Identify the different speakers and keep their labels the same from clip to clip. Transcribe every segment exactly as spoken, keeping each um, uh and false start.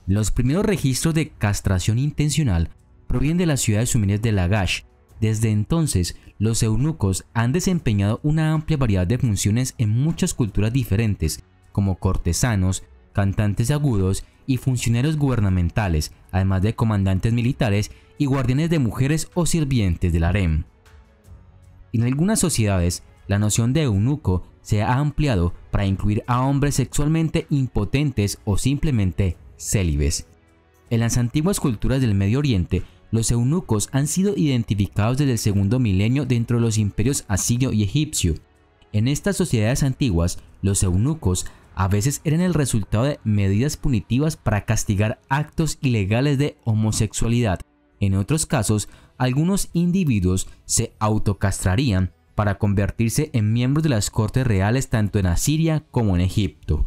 Speaker 1: Los primeros registros de castración intencional provienen de las ciudades sumerias de Lagash. Desde entonces, los eunucos han desempeñado una amplia variedad de funciones en muchas culturas diferentes, como cortesanos, cantantes agudos y funcionarios gubernamentales, además de comandantes militares y guardianes de mujeres o sirvientes del harem. En algunas sociedades, la noción de eunuco se ha ampliado para incluir a hombres sexualmente impotentes o simplemente célibes. En las antiguas culturas del Medio Oriente, los eunucos han sido identificados desde el segundo milenio dentro de los imperios asirio y egipcio. En estas sociedades antiguas, los eunucos a veces eran el resultado de medidas punitivas para castigar actos ilegales de homosexualidad. En otros casos, algunos individuos se autocastrarían para convertirse en miembros de las cortes reales tanto en Asiria como en Egipto.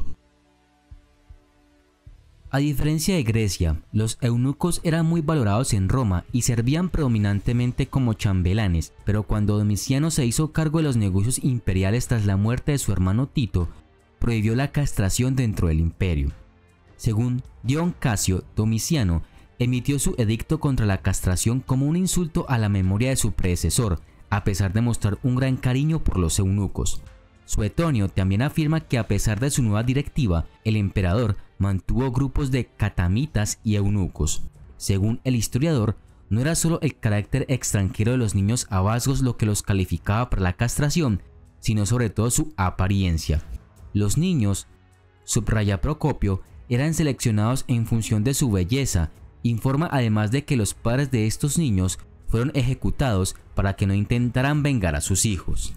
Speaker 1: A diferencia de Grecia, los eunucos eran muy valorados en Roma y servían predominantemente como chambelanes, pero cuando Domiciano se hizo cargo de los negocios imperiales tras la muerte de su hermano Tito, prohibió la castración dentro del imperio. Según Dion Casio, Domiciano emitió su edicto contra la castración como un insulto a la memoria de su predecesor, a pesar de mostrar un gran cariño por los eunucos. Suetonio también afirma que a pesar de su nueva directiva, el emperador mantuvo grupos de catamitas y eunucos. Según el historiador, no era solo el carácter extranjero de los niños abasgos lo que los calificaba para la castración, sino sobre todo su apariencia. Los niños, subraya Procopio, eran seleccionados en función de su belleza. Informa además de que los padres de estos niños fueron ejecutados para que no intentaran vengar a sus hijos.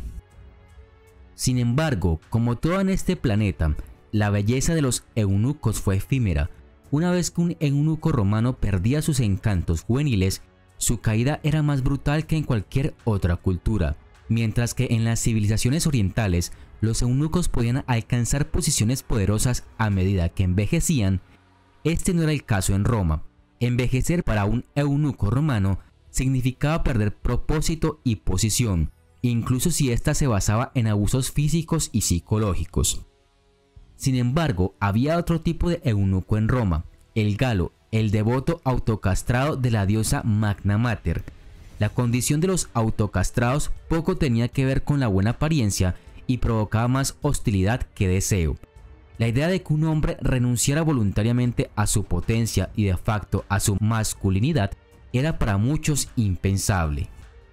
Speaker 1: Sin embargo, como todo en este planeta, la belleza de los eunucos fue efímera. Una vez que un eunuco romano perdía sus encantos juveniles, su caída era más brutal que en cualquier otra cultura. Mientras que en las civilizaciones orientales, los eunucos podían alcanzar posiciones poderosas a medida que envejecían, este no era el caso en Roma. Envejecer para un eunuco romano significaba perder propósito y posición, incluso si ésta se basaba en abusos físicos y psicológicos. Sin embargo, había otro tipo de eunuco en Roma, el galo, el devoto autocastrado de la diosa Magna Mater. La condición de los autocastrados poco tenía que ver con la buena apariencia y provocaba más hostilidad que deseo. La idea de que un hombre renunciara voluntariamente a su potencia y de facto a su masculinidad era para muchos impensable.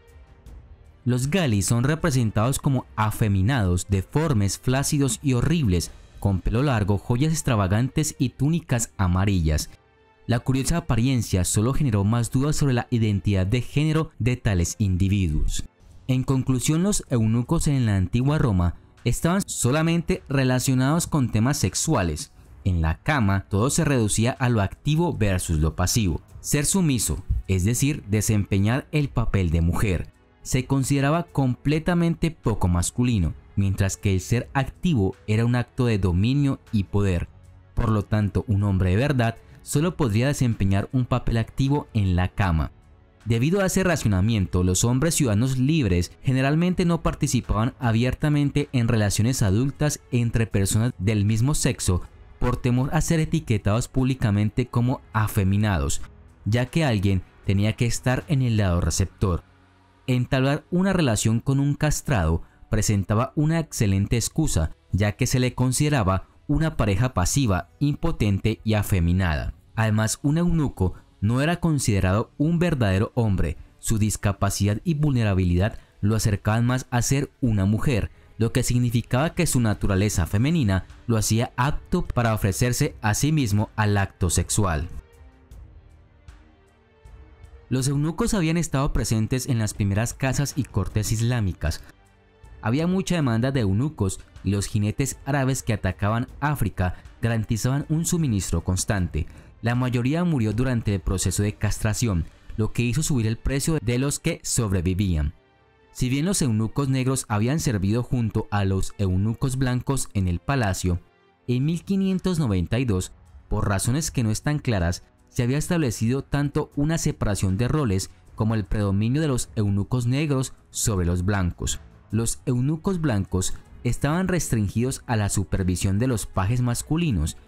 Speaker 1: Los gali son representados como afeminados, deformes, flácidos y horribles, con pelo largo, joyas extravagantes y túnicas amarillas. La curiosa apariencia solo generó más dudas sobre la identidad de género de tales individuos. En conclusión, los eunucos en la antigua Roma estaban solamente relacionados con temas sexuales. En la cama todo se reducía a lo activo versus lo pasivo. Ser sumiso, es decir, desempeñar el papel de mujer, se consideraba completamente poco masculino, mientras que el ser activo era un acto de dominio y poder. Por lo tanto, un hombre de verdad solo podría desempeñar un papel activo en la cama. Debido a ese racionamiento, los hombres ciudadanos libres generalmente no participaban abiertamente en relaciones adultas entre personas del mismo sexo por temor a ser etiquetados públicamente como afeminados, ya que alguien tenía que estar en el lado receptor. Entablar una relación con un castrado presentaba una excelente excusa, ya que se le consideraba una pareja pasiva, impotente y afeminada. Además, un eunuco no era considerado un verdadero hombre. Su discapacidad y vulnerabilidad lo acercaban más a ser una mujer, lo que significaba que su naturaleza femenina lo hacía apto para ofrecerse a sí mismo al acto sexual. Los eunucos habían estado presentes en las primeras casas y cortes islámicas. Había mucha demanda de eunucos y los jinetes árabes que atacaban África garantizaban un suministro constante. La mayoría murió durante el proceso de castración, lo que hizo subir el precio de los que sobrevivían. Si bien los eunucos negros habían servido junto a los eunucos blancos en el palacio, en mil quinientos noventa y dos, por razones que no están claras, se había establecido tanto una separación de roles como el predominio de los eunucos negros sobre los blancos. Los eunucos blancos estaban restringidos a la supervisión de los pajes masculinos,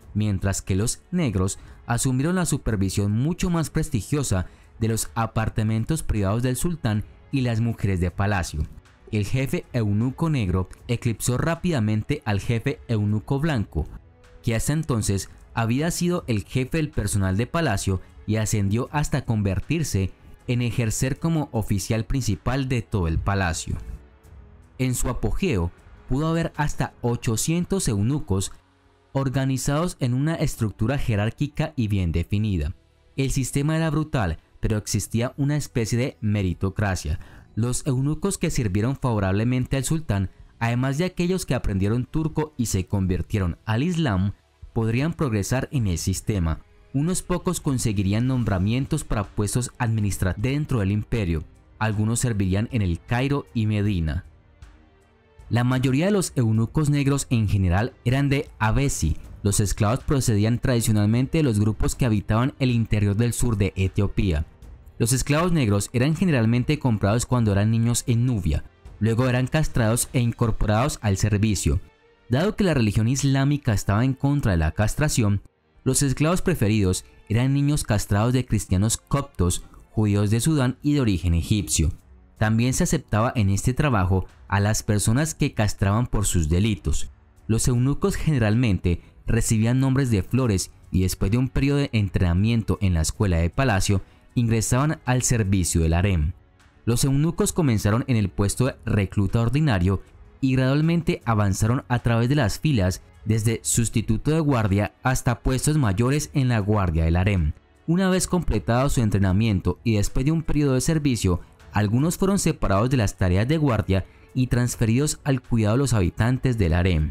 Speaker 1: mientras que los negros asumieron la supervisión mucho más prestigiosa de los apartamentos privados del sultán y las mujeres de palacio. El jefe eunuco negro eclipsó rápidamente al jefe eunuco blanco, que hasta entonces había sido el jefe del personal de palacio y ascendió hasta convertirse en ejercer como oficial principal de todo el palacio. En su apogeo, pudo haber hasta ochocientos eunucos organizados en una estructura jerárquica y bien definida. El sistema era brutal, pero existía una especie de meritocracia. Los eunucos que sirvieron favorablemente al sultán, además de aquellos que aprendieron turco y se convirtieron al islam, podrían progresar en el sistema. Unos pocos conseguirían nombramientos para puestos administrativos dentro del imperio. Algunos servirían en el Cairo y Medina. La mayoría de los eunucos negros en general eran de Abesi. Los esclavos procedían tradicionalmente de los grupos que habitaban el interior del sur de Etiopía. Los esclavos negros eran generalmente comprados cuando eran niños en Nubia, luego eran castrados e incorporados al servicio. Dado que la religión islámica estaba en contra de la castración, los esclavos preferidos eran niños castrados de cristianos coptos, judíos de Sudán y de origen egipcio. También se aceptaba en este trabajo a las personas que castraban por sus delitos. Los eunucos generalmente recibían nombres de flores y después de un periodo de entrenamiento en la escuela de palacio, ingresaban al servicio del harem. Los eunucos comenzaron en el puesto de recluta ordinario y gradualmente avanzaron a través de las filas desde sustituto de guardia hasta puestos mayores en la guardia del harem. Una vez completado su entrenamiento y después de un periodo de servicio, algunos fueron separados de las tareas de guardia y transferidos al cuidado de los habitantes del harem.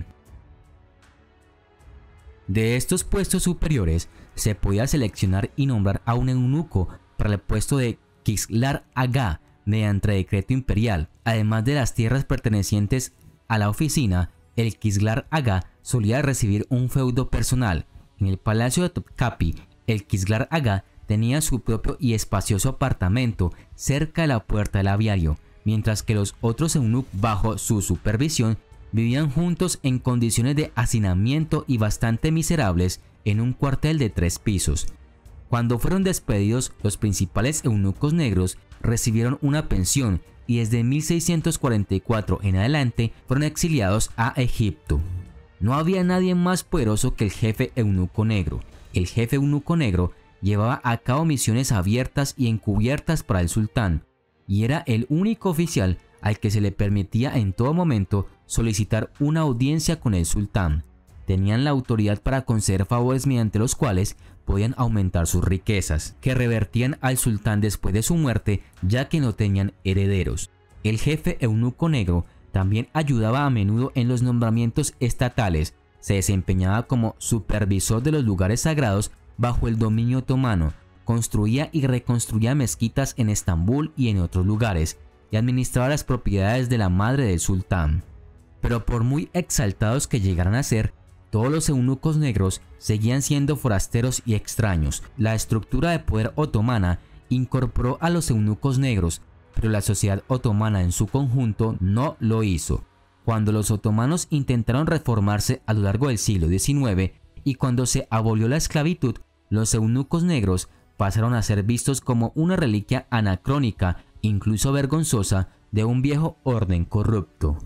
Speaker 1: De estos puestos superiores se podía seleccionar y nombrar a un eunuco para el puesto de Kislar Agá mediante decreto imperial. Además de las tierras pertenecientes a la oficina, el Kislar Agá solía recibir un feudo personal. En el palacio de Topkapi, el Kislar Agá tenía su propio y espacioso apartamento cerca de la puerta del aviario, mientras que los otros eunucos bajo su supervisión vivían juntos en condiciones de hacinamiento y bastante miserables en un cuartel de tres pisos. Cuando fueron despedidos, los principales eunucos negros recibieron una pensión y desde mil seiscientos cuarenta y cuatro en adelante fueron exiliados a Egipto. No había nadie más poderoso que el jefe eunuco negro. El jefe eunuco negro llevaba a cabo misiones abiertas y encubiertas para el sultán, y era el único oficial al que se le permitía en todo momento solicitar una audiencia con el sultán. Tenían la autoridad para conceder favores mediante los cuales podían aumentar sus riquezas, que revertían al sultán después de su muerte, ya que no tenían herederos. El jefe eunuco negro también ayudaba a menudo en los nombramientos estatales. Se desempeñaba como supervisor de los lugares sagrados bajo el dominio otomano, construía y reconstruía mezquitas en Estambul y en otros lugares, y administraba las propiedades de la madre del sultán. Pero por muy exaltados que llegaran a ser, todos los eunucos negros seguían siendo forasteros y extraños. La estructura de poder otomana incorporó a los eunucos negros, pero la sociedad otomana en su conjunto no lo hizo. Cuando los otomanos intentaron reformarse a lo largo del siglo diecinueve y cuando se abolió la esclavitud, los eunucos negros pasaron a ser vistos como una reliquia anacrónica, incluso vergonzosa, de un viejo orden corrupto.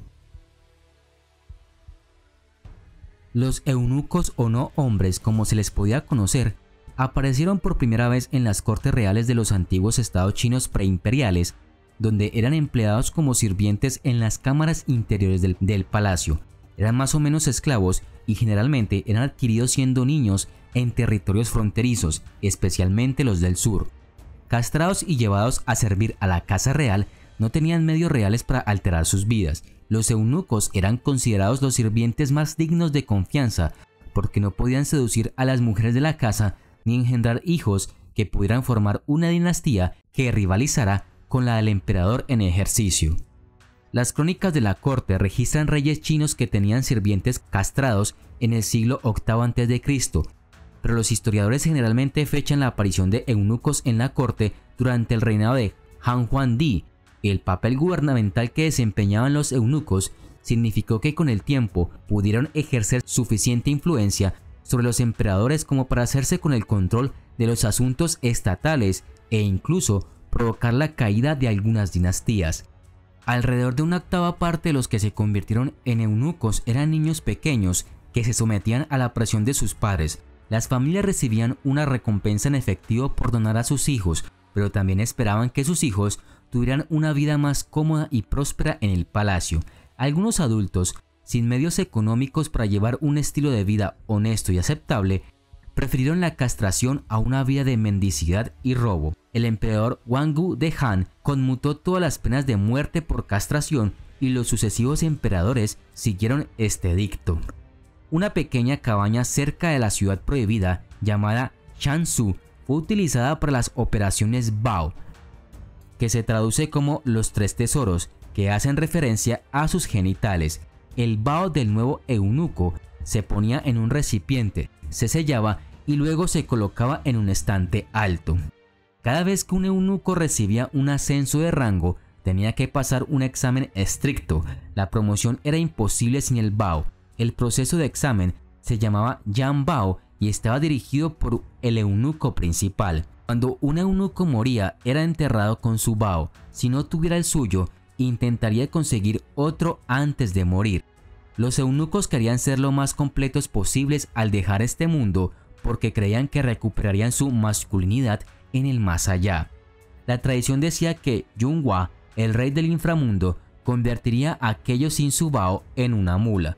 Speaker 1: Los eunucos o no hombres, como se les podía conocer, aparecieron por primera vez en las cortes reales de los antiguos estados chinos preimperiales, donde eran empleados como sirvientes en las cámaras interiores del, del palacio. Eran más o menos esclavos y generalmente eran adquiridos siendo niños en territorios fronterizos, especialmente los del sur. Castrados y llevados a servir a la casa real, no tenían medios reales para alterar sus vidas. Los eunucos eran considerados los sirvientes más dignos de confianza porque no podían seducir a las mujeres de la casa ni engendrar hijos que pudieran formar una dinastía que rivalizara con la del emperador en ejercicio. Las crónicas de la corte registran reyes chinos que tenían sirvientes castrados en el siglo octavo antes de Cristo, pero los historiadores generalmente fechan la aparición de eunucos en la corte durante el reinado de Han Huangdi. El papel gubernamental que desempeñaban los eunucos significó que con el tiempo pudieron ejercer suficiente influencia sobre los emperadores como para hacerse con el control de los asuntos estatales e incluso provocar la caída de algunas dinastías. Alrededor de una octava parte de los que se convirtieron en eunucos eran niños pequeños que se sometían a la presión de sus padres. Las familias recibían una recompensa en efectivo por donar a sus hijos, pero también esperaban que sus hijos tuvieran una vida más cómoda y próspera en el palacio. Algunos adultos, sin medios económicos para llevar un estilo de vida honesto y aceptable, prefirieron la castración a una vida de mendicidad y robo. El emperador Wangu de Han conmutó todas las penas de muerte por castración y los sucesivos emperadores siguieron este edicto. Una pequeña cabaña cerca de la ciudad prohibida llamada Shansu fue utilizada para las operaciones Bao, que se traduce como los tres tesoros, que hacen referencia a sus genitales. El Bao del nuevo eunuco se ponía en un recipiente, se sellaba y luego se colocaba en un estante alto. Cada vez que un eunuco recibía un ascenso de rango, tenía que pasar un examen estricto. La promoción era imposible sin el Bao. El proceso de examen se llamaba Yan Bao y estaba dirigido por el eunuco principal. Cuando un eunuco moría, era enterrado con su Bao. Si no tuviera el suyo, intentaría conseguir otro antes de morir. Los eunucos querían ser lo más completos posibles al dejar este mundo porque creían que recuperarían su masculinidad en el más allá. La tradición decía que Yunhua, el rey del inframundo, convertiría a aquellos sin su Bao en una mula.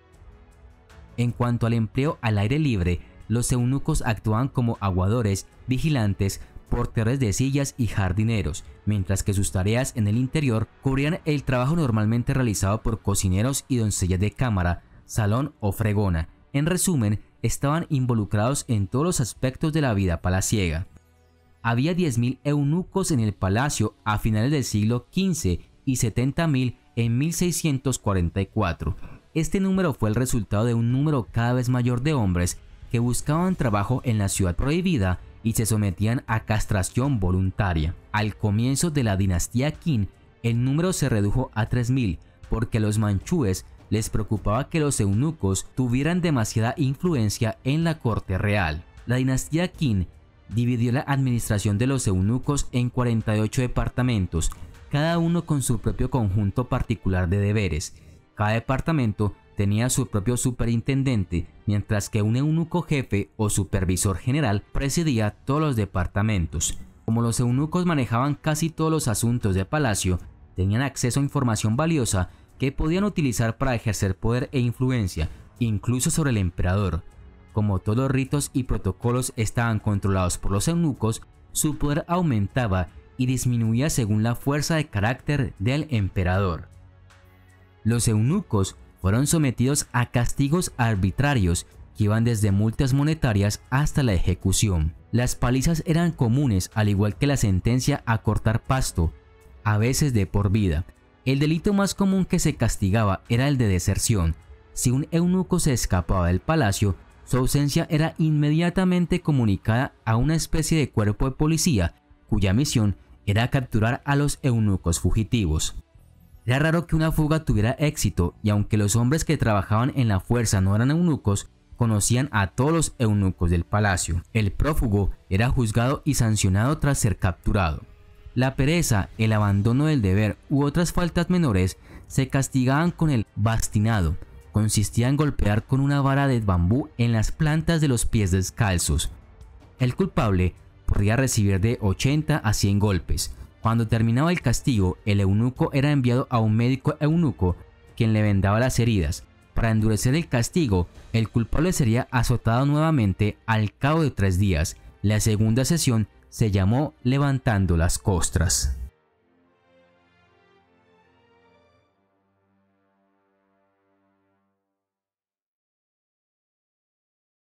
Speaker 1: En cuanto al empleo al aire libre, los eunucos actuaban como aguadores, vigilantes, porteros de sillas y jardineros, mientras que sus tareas en el interior cubrían el trabajo normalmente realizado por cocineros y doncellas de cámara, salón o fregona. En resumen, estaban involucrados en todos los aspectos de la vida palaciega. Había diez mil eunucos en el palacio a finales del siglo quince y setenta mil en mil seiscientos cuarenta y cuatro. Este número fue el resultado de un número cada vez mayor de hombres que buscaban trabajo en la ciudad prohibida y se sometían a castración voluntaria. Al comienzo de la dinastía Qin, el número se redujo a tres mil porque a los manchúes les preocupaba que los eunucos tuvieran demasiada influencia en la corte real. La dinastía Qin dividió la administración de los eunucos en cuarenta y ocho departamentos, cada uno con su propio conjunto particular de deberes. Cada departamento tenía su propio superintendente, mientras que un eunuco jefe o supervisor general presidía todos los departamentos. Como los eunucos manejaban casi todos los asuntos de palacio, tenían acceso a información valiosa que podían utilizar para ejercer poder e influencia, incluso sobre el emperador. Como todos los ritos y protocolos estaban controlados por los eunucos, su poder aumentaba y disminuía según la fuerza de carácter del emperador. Los eunucos fueron sometidos a castigos arbitrarios que iban desde multas monetarias hasta la ejecución. Las palizas eran comunes, al igual que la sentencia a cortar pasto, a veces de por vida. El delito más común que se castigaba era el de deserción. Si un eunuco se escapaba del palacio, su ausencia era inmediatamente comunicada a una especie de cuerpo de policía, cuya misión era capturar a los eunucos fugitivos. Era raro que una fuga tuviera éxito, y aunque los hombres que trabajaban en la fuerza no eran eunucos, conocían a todos los eunucos del palacio. El prófugo era juzgado y sancionado tras ser capturado. La pereza, el abandono del deber u otras faltas menores se castigaban con el bastinado. Consistía en golpear con una vara de bambú en las plantas de los pies descalzos. El culpable podía recibir de ochenta a cien golpes. Cuando terminaba el castigo, el eunuco era enviado a un médico eunuco, quien le vendaba las heridas. Para endurecer el castigo, el culpable sería azotado nuevamente al cabo de tres días. La segunda sesión se llamó levantando las costras.